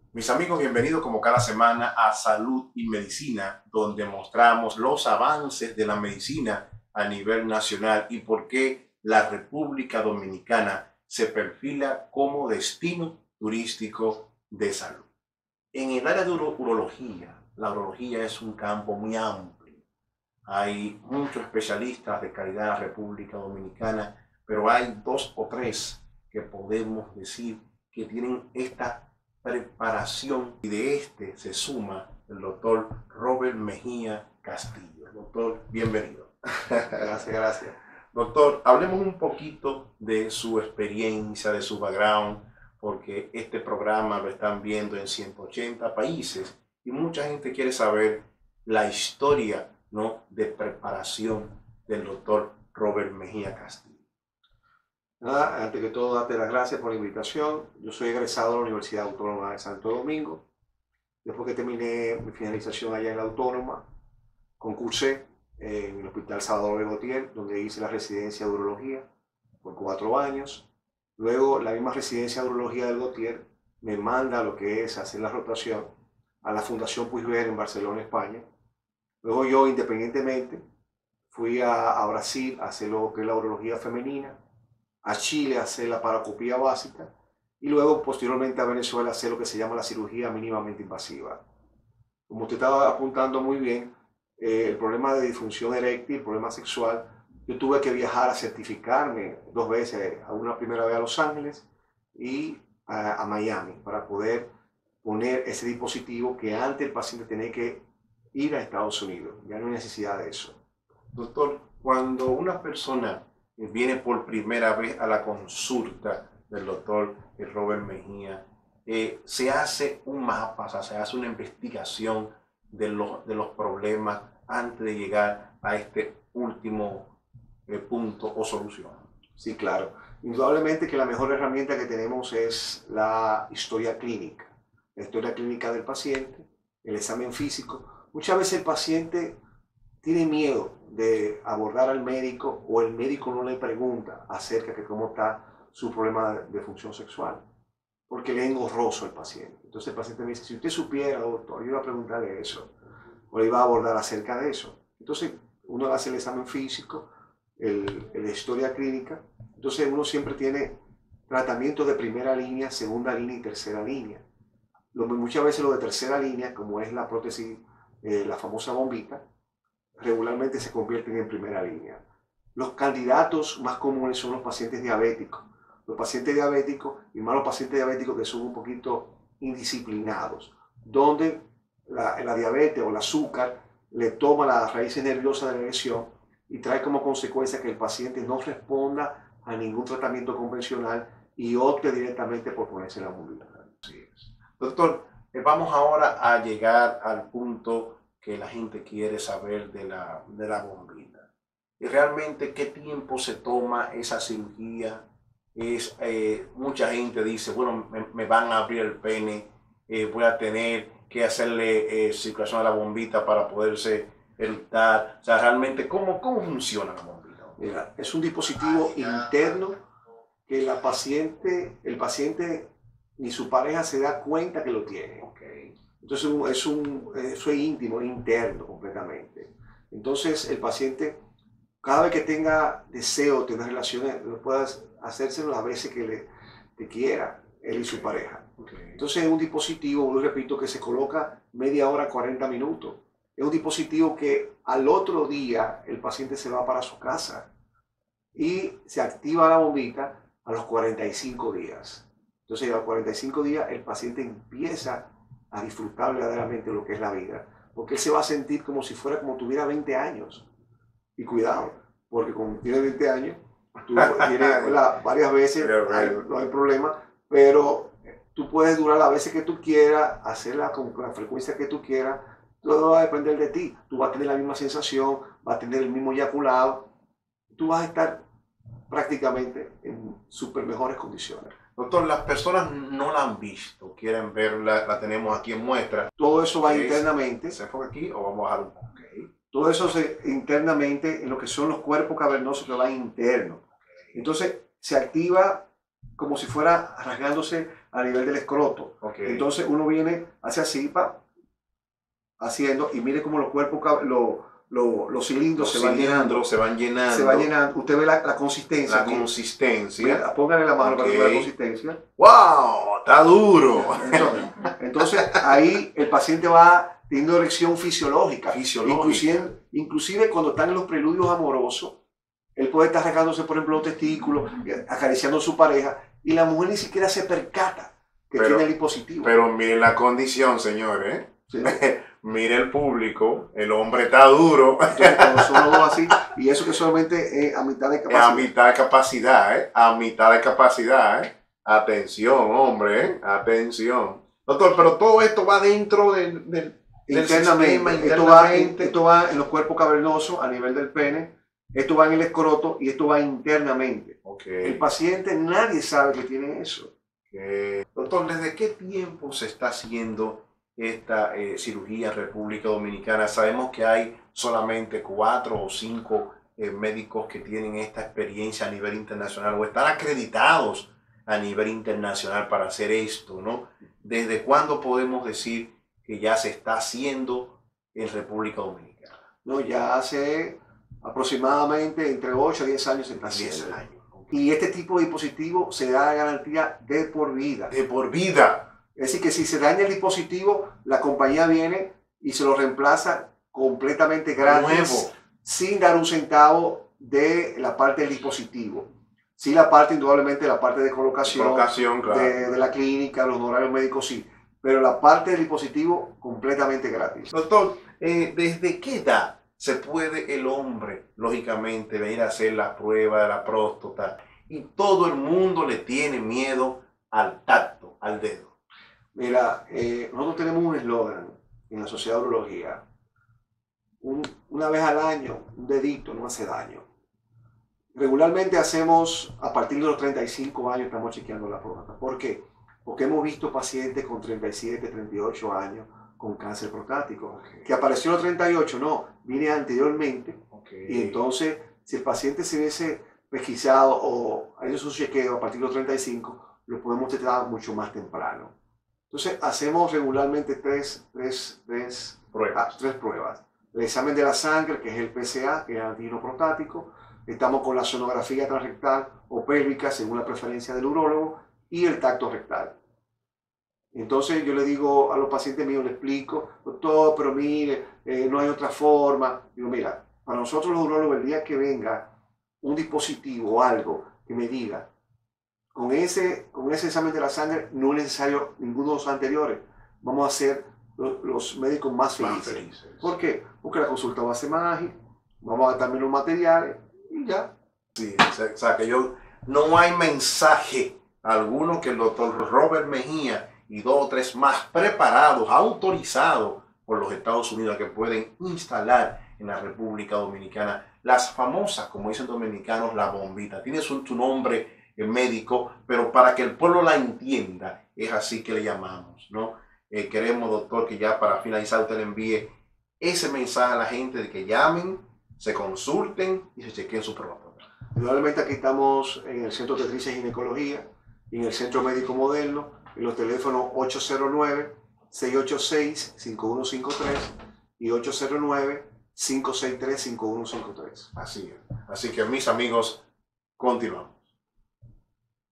Mis amigos, bienvenidos como cada semana a Salud y Medicina, donde mostramos los avances de la medicina a nivel nacional y por qué la República Dominicana se perfila como destino turístico de salud. En el área de urología, la urología es un campo muy amplio. Hay muchos especialistas de calidad en la República Dominicana, pero hay dos o tres que podemos decir que tienen esta preparación, y de este se suma el doctor Robert Mejía Castillo. Doctor, bienvenido. Gracias, gracias. Doctor, hablemos un poquito de su experiencia, de su background, porque este programa lo están viendo en 180 países y mucha gente quiere saber la historia, ¿no?, de preparación del doctor Robert Mejía Castillo. Nada, antes que todo, darte las gracias por la invitación. Yo soy egresado de la Universidad Autónoma de Santo Domingo. Después que terminé mi finalización allá en la Autónoma, concursé en el Hospital Salvador de Gautier, donde hice la residencia de urología por 4 años. Luego, la misma residencia de urología del Gautier me manda a lo que es hacer la rotación a la Fundación Puigver en Barcelona, España. Luego yo, independientemente, fui a Brasil a hacer lo que es la urología femenina, a Chile a hacer la paracopía básica y luego posteriormente a Venezuela a hacer lo que se llama la cirugía mínimamente invasiva. Como usted estaba apuntando muy bien, el problema de disfunción eréctil, el problema sexual, yo tuve que viajar a certificarme 2 veces, a una primera vez a Los Ángeles y a Miami para poder poner ese dispositivo que antes el paciente tenía que ir a Estados Unidos. Ya no hay necesidad de eso. Doctor, cuando una persona viene por primera vez a la consulta del doctor Robert Mejía, se hace un mapa, o sea, se hace una investigación de los problemas antes de llegar a este último punto o solución. Sí, claro. Indudablemente que la mejor herramienta que tenemos es la historia clínica. La historia clínica del paciente, el examen físico. Muchas veces el paciente tiene miedo de abordar al médico o el médico no le pregunta acerca de cómo está su problema de función sexual, porque le es engorroso al paciente. Entonces el paciente me dice, si usted supiera, doctor, yo iba a preguntarle eso, o le iba a abordar acerca de eso. Entonces uno hace el examen físico, la historia clínica, entonces uno siempre tiene tratamiento de primera línea, segunda línea y tercera línea. Muchas veces lo de tercera línea, como es la prótesis, la famosa bombita, regularmente se convierten en primera línea. Los candidatos más comunes son los pacientes diabéticos. Los pacientes diabéticos y más los pacientes diabéticos que son un poquito indisciplinados, donde la diabetes o el azúcar le toma las raíces nerviosas de la lesión y trae como consecuencia que el paciente no responda a ningún tratamiento convencional y opte directamente por ponerse la bombilla. Así es. Doctor, vamos ahora a llegar al punto que la gente quiere saber de la bombita. Y realmente, ¿qué tiempo se toma esa cirugía? Mucha gente dice, bueno, me van a abrir el pene, voy a tener que hacerle circulación a la bombita para poderse eructar. O sea, realmente, ¿cómo funciona la bombita? Mira, es un dispositivo interno que el paciente ni su pareja se da cuenta que lo tiene. Okay. Entonces eso es íntimo, interno completamente. Entonces el paciente, cada vez que tenga deseo de tener relaciones, lo pueda hacérselo las veces que quiera, él y su pareja. Okay. Entonces es un dispositivo, lo repito, que se coloca media hora, 40 minutos. Es un dispositivo que al otro día el paciente se va para su casa y se activa la bombita a los 45 días. Entonces a los 45 días el paciente empieza a disfrutar verdaderamente lo que es la vida, porque él se va a sentir como si fuera como tuviera 20 años. Y cuidado, porque como tiene 20 años, tú tienes varias veces, no hay problema, pero tú puedes durar las veces que tú quieras, hacerla con la frecuencia que tú quieras, todo va a depender de ti. Tú vas a tener la misma sensación, vas a tener el mismo eyaculado, tú vas a estar prácticamente en súper mejores condiciones. Doctor, las personas no la han visto, quieren verla, la tenemos aquí en muestra. Todo eso va internamente. ¿Se enfoca aquí o vamos a bajar un poco? Okay. Todo eso internamente en lo que son los cuerpos cavernosos que van internos. Entonces se activa como si fuera rasgándose a nivel del escroto. Okay. Entonces uno viene hacia así, haciendo, y mire cómo los cuerpos, los cilindros se van llenando. Se van llenando. Se va llenando. Usted ve la consistencia. La consistencia. Mira, póngale la mano para que vea la consistencia. ¡Wow! Está duro. Entonces ahí el paciente va teniendo erección fisiológica. Inclusive cuando están en los preludios amorosos, él puede estar arrancándose, por ejemplo, los testículos, acariciando a su pareja, y la mujer ni siquiera se percata que tiene el dispositivo. Pero miren la condición, señores. Sí. Mire el público, el hombre está duro. Entonces, cuando son los dos así, y eso que solamente a mitad de capacidad. A mitad de capacidad, ¿eh? A mitad de capacidad, ¿eh? Atención, hombre, ¿eh? Atención. Doctor, pero todo esto va dentro del internamente. sistema, Esto va en los cuerpos cavernosos a nivel del pene, esto va en el escroto y esto va internamente. Okay. El paciente, nadie sabe que tiene eso. Doctor, ¿desde qué tiempo se está haciendo esta cirugía en República Dominicana? Sabemos que hay solamente 4 o 5 médicos que tienen esta experiencia a nivel internacional o están acreditados a nivel internacional para hacer esto, ¿no? ¿Desde cuándo podemos decir que ya se está haciendo en República Dominicana? No, ya hace aproximadamente entre 8 a 10 años se está haciendo. 10 años. Y este tipo de dispositivo se da garantía de por vida. De por vida. Es decir, que si se daña el dispositivo, la compañía viene y se lo reemplaza completamente gratis, nuevo, sin dar un centavo de la parte del dispositivo. Sí, la parte, indudablemente, la parte de colocación claro, de la clínica, los honorarios médicos, sí. Pero la parte del dispositivo, completamente gratis. Doctor, ¿desde qué edad se puede el hombre, lógicamente, venir a hacer la prueba de la próstata? Y todo el mundo le tiene miedo al tacto, al dedo. Mira, nosotros tenemos un eslogan en la Sociedad de Urología. Una vez al año, un dedito no hace daño. Regularmente hacemos, a partir de los 35 años, estamos chequeando la próstata. ¿Por qué? Porque hemos visto pacientes con 37, 38 años con cáncer prostático. Okay. Que apareció a los 38, no, vine anteriormente. Okay. Y entonces, si el paciente se hubiese pesquisado o ha hecho su chequeo a partir de los 35, lo podemos tratar mucho más temprano. Entonces, hacemos regularmente tres pruebas. El examen de la sangre, que es el PSA, que es el antígeno prostático. Estamos con la sonografía transrectal o pélvica, según la preferencia del urólogo, y el tacto rectal. Entonces yo le digo a los pacientes míos, le explico, doctor, pero mire, no hay otra forma. Digo, mira, para nosotros los urólogos, el día que venga un dispositivo o algo que me diga, con ese examen de la sangre no es necesario ninguno de los anteriores, vamos a ser los médicos más felices. ¿Por qué? Porque la consulta va a ser más ágil, vamos a gastar menos materiales y ya. Sí, o sea que no hay mensaje alguno que el doctor Robert Mejía y 2 o 3 más preparados, autorizados por los Estados Unidos, que pueden instalar en la República Dominicana las famosas, como dicen dominicanos, la bombita. Tiene su nombre médico, pero para que el pueblo la entienda, es así que le llamamos, ¿no? Queremos, doctor, que ya para finalizar usted le envíe ese mensaje a la gente de que llamen, se consulten y se chequeen su próstata. Normalmente aquí estamos en el Centro de Obstetricia y Ginecología y en el Centro Médico Moderno, en los teléfonos 809-686-5153 y 809-563-5153. Así es. Así que mis amigos, continuamos.